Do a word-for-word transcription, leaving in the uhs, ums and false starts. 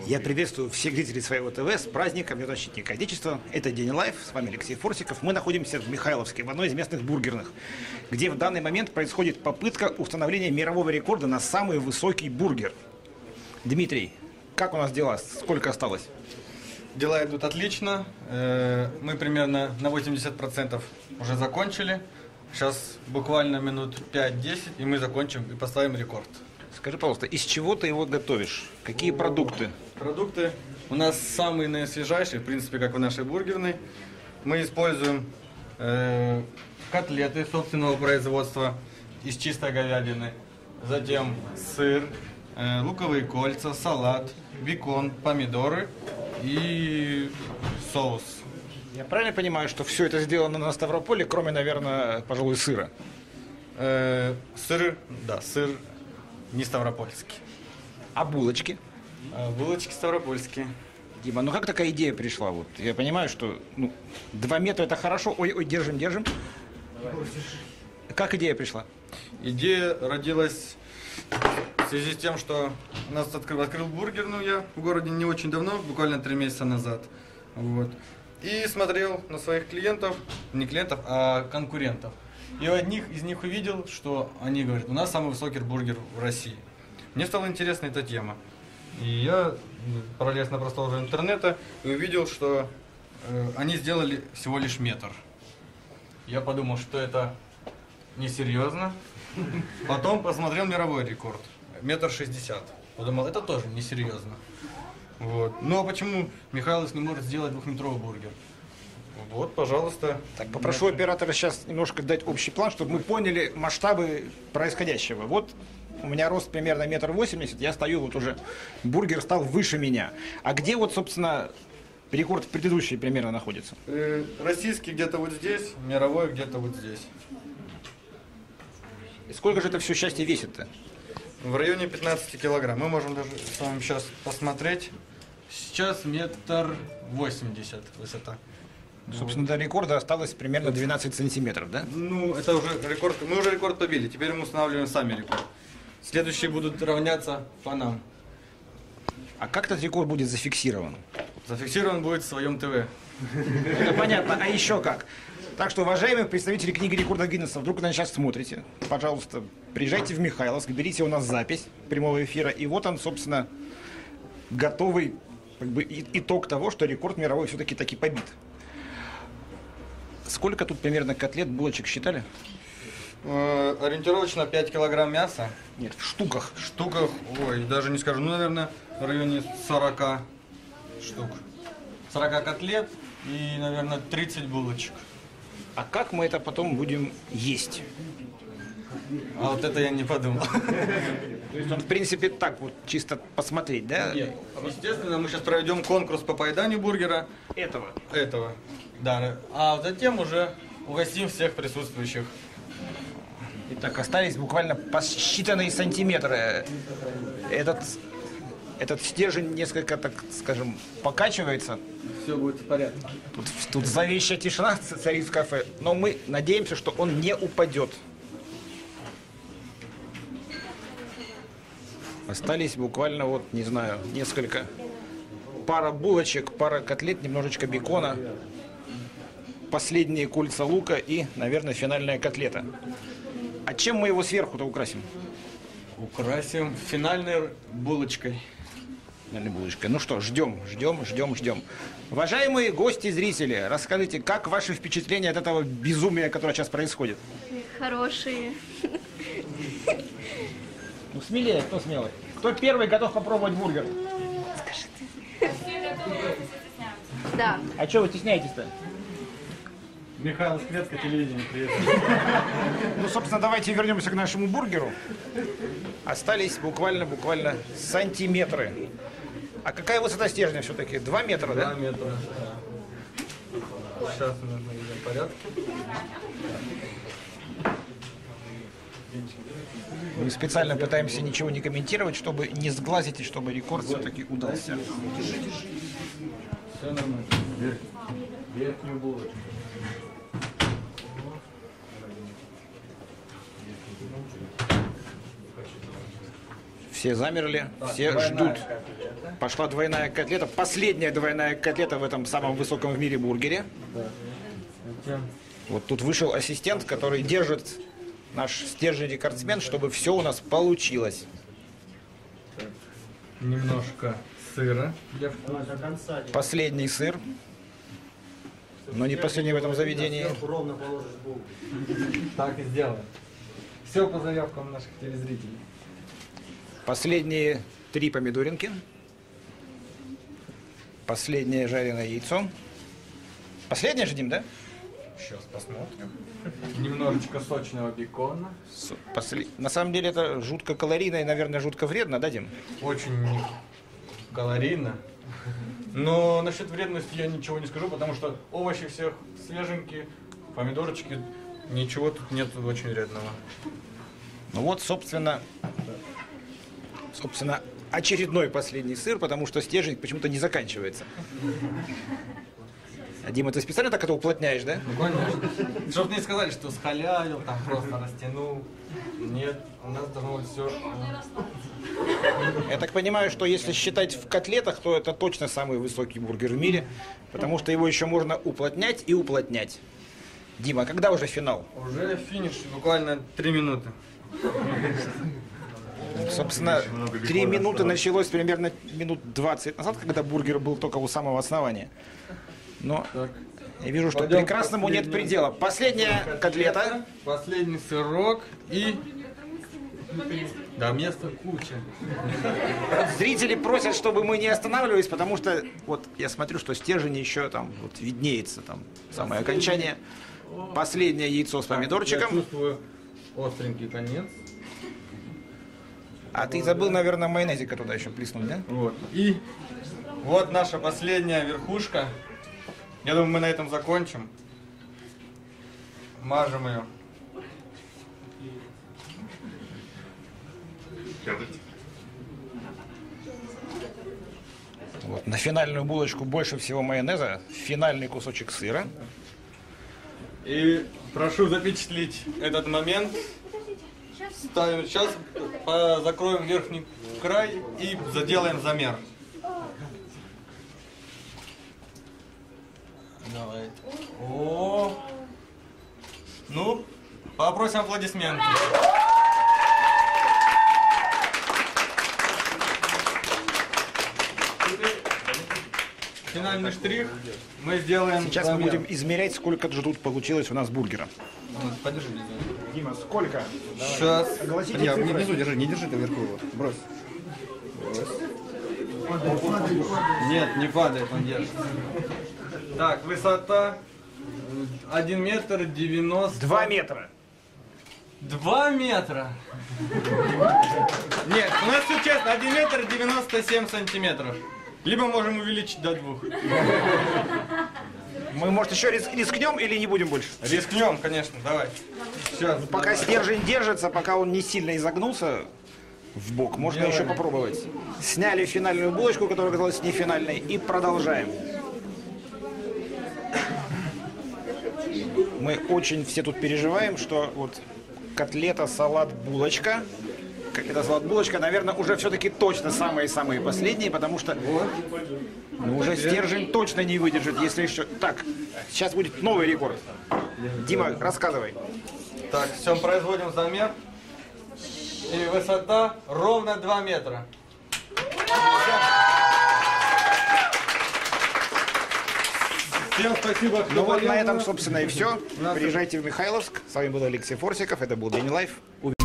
Я приветствую всех зрителей своего ТВ с праздником Защитника Отечества. Это День Лайф, с вами Алексей Форсиков. Мы находимся в Михайловске, в одной из местных бургерных, где в данный момент происходит попытка установления мирового рекорда на самый высокий бургер. Дмитрий, как у нас дела? Сколько осталось? Дела идут отлично. Мы примерно на восемьдесят процентов уже закончили. Сейчас буквально минут пять-десять, и мы закончим и поставим рекорд. Скажи, пожалуйста, из чего ты его готовишь? Какие продукты? Продукты у нас самые наисвежайшие, в принципе, как в нашей бургерной. Мы используем э, котлеты собственного производства из чистой говядины. Затем сыр, э, луковые кольца, салат, бекон, помидоры и соус. Я правильно понимаю, что все это сделано на Ставрополе, кроме, наверное, пожалуй, сыра? Э, сыр, да, сыр не ставропольский. А булочки? А булочки ставропольские. Дима, ну как такая идея пришла? Вот я понимаю, что ну, два метра это хорошо. Ой, ой, держим, держим. Как идея пришла? Идея родилась в связи с тем, что у нас открыл, открыл бургерную я в городе не очень давно, буквально три месяца назад. Вот. И смотрел на своих клиентов, не клиентов, а конкурентов. И у одних из них увидел, что они говорят, у нас самый высокий бургер в России. Мне стала интересна эта тема. И я пролез на просторы интернета и увидел, что э, они сделали всего лишь метр. Я подумал, что это несерьезно. Потом посмотрел мировой рекорд. Метр шестьдесят. Подумал, это тоже несерьезно. Вот. Ну а почему Михайловск не может сделать двухметровый бургер? Вот, пожалуйста. Так, попрошу оператора сейчас немножко дать общий план, чтобы мы поняли масштабы происходящего. Вот у меня рост примерно метр восемьдесят, я стою, вот уже бургер стал выше меня. А где вот, собственно, рекорд предыдущий примерно находится? Э, российский где-то вот здесь, мировой где-то вот здесь. И сколько же это все счастье весит-то? В районе пятнадцати килограмм. Мы можем даже с вами сейчас посмотреть. Сейчас метр восемьдесят высота. Собственно, до рекорда осталось примерно двенадцать сантиметров, да? Ну, это уже рекорд. Мы уже рекорд побили. Теперь мы устанавливаем сами рекорд. Следующие будут равняться по нам. А как этот рекорд будет зафиксирован? Зафиксирован будет в своем ТВ. Это понятно. А еще как? Так что, уважаемые представители книги рекордов Гиннесса, вдруг вы сейчас смотрите, пожалуйста, приезжайте в Михайловск, берите у нас запись прямого эфира, и вот он, собственно, готовый как бы, итог того, что рекорд мировой все-таки таки побит. Сколько тут примерно котлет, булочек считали? Э, ориентировочно пять килограмм мяса. Нет, в штуках. В штуках, ой, даже не скажу, ну, наверное, в районе сорока штук. сорок котлет и, наверное, тридцать булочек. А как мы это потом будем есть? А вот это я не подумал. То есть он, в принципе, так вот, чисто посмотреть, да? Нет. Естественно, мы сейчас проведем конкурс по поеданию бургера. Этого. Этого. Да. А затем уже угостим всех присутствующих. Итак, остались буквально посчитанные сантиметры. Этот, этот стержень несколько, так скажем, покачивается. Все будет в порядке. Тут, тут зловещая тишина царит в кафе, но мы надеемся, что он не упадет. Остались буквально, вот, не знаю, несколько. Пара булочек, пара котлет, немножечко бекона. Последние кольца лука и, наверное, финальная котлета. А чем мы его сверху-то украсим? Украсим финальной булочкой. Финальной булочкой. Ну что, ждем, ждем, ждем, ждем. Уважаемые гости, зрители, расскажите, как ваши впечатления от этого безумия, которое сейчас происходит? Хорошие. Ну, смелее, кто смелый? Кто первый готов попробовать бургер? Скажи ты. Да. А что вы стесняетесь-то? Михаил Светка, телевидение, привет. Ну, собственно, давайте вернемся к нашему бургеру. Остались буквально-буквально сантиметры. А какая высота стержня все-таки? Два метра, да? Два метра, да. Сейчас мы наведем порядок. Мы специально пытаемся ничего не комментировать, чтобы не сглазить и чтобы рекорд все-таки удался. Все нормально. Верхнюю булочку. Все замерли, все ждут. Пошла двойная котлета. Последняя двойная котлета в этом самом высоком в мире бургере. Вот тут вышел ассистент, который держит наш стержень рекордсмен, чтобы все у нас получилось. Немножко сыра для вкуса. Последний сыр. Но не последний в этом заведении. Так и сделаем. Все по заявкам наших телезрителей. Последние три помидоринки. Последнее жареное яйцо. Последнее же, Дим, да? Сейчас посмотрим. Немножечко сочного бекона. С- после- На самом деле это жутко калорийно и, наверное, жутко вредно, да, Дим? Очень калорийно. Но насчет вредности я ничего не скажу, потому что овощи всех свеженькие, помидорчики, ничего тут нет очень вредного. Ну вот, собственно, собственно, очередной последний сыр, потому что стержень почему-то не заканчивается. А, Дима, ты специально так это уплотняешь, да? Ну, конечно. Чтоб не сказали, что схалявил, там просто растянул. Нет, у нас должно быть все. Я так понимаю, что если считать в котлетах, то это точно самый высокий бургер в мире, потому что его еще можно уплотнять и уплотнять. Дима, а когда уже финал? Уже финиш, буквально три минуты. Собственно, три минуты началось примерно минут двадцать назад, когда бургер был только у самого основания. Но Так. я вижу, что Пойдем прекрасному нет последнюю. предела. Последняя котлета. Последний сырок и... Да, места куча. Зрители просят, чтобы мы не останавливались, потому что вот я смотрю, что стержень еще там вот виднеется, там самое окончание. Последнее яйцо с Я помидорчиком. чувствую остренький конец. А ты забыл, наверное, майонезика туда еще плеснуть, да? Вот. И вот наша последняя верхушка. Я думаю, мы на этом закончим. Мажем ее. Вот, на финальную булочку больше всего майонеза, финальный кусочек сыра. И прошу запечатлеть этот момент. Ставим сейчас, по- закроем верхний край и заделаем замер. Давай. О, ну, попросим аплодисменты. Финальный штрих мы сделаем. Сейчас мы замер. будем измерять, сколько же тут получилось у нас бургера. Вот, подержи. Дима, сколько? Сейчас. Огласите Я цифры. внизу держи, не держи ты вверху его. Брось. Нет, не падает, он держит. Так, высота один метр девяносто. Два метра. Два метра. Нет, у нас все честно, один метр девяносто семь сантиметров. Либо можем увеличить до двух. Мы, может, еще рис- рискнем или не будем больше? Рискнем, конечно, давай. Сейчас. Пока стержень держится, пока он не сильно изогнулся в бок, можно Делаем. еще попробовать. Сняли финальную булочку, которая оказалась не финальной, и продолжаем. Мы очень все тут переживаем, что вот котлета, салат, булочка. Котлета, салат, булочка, наверное, уже все-таки точно самые-самые последние, потому что ну, уже стержень точно не выдержит, если еще... Так, сейчас будет новый рекорд. Дима, рассказывай. Так, все, производим замер. И высота ровно два метра. Всем спасибо, кто Ну вот на болел. этом, собственно, и все. Нас- Приезжайте в Михайловск. С вами был Алексей Форсиков. Это был День Лайф.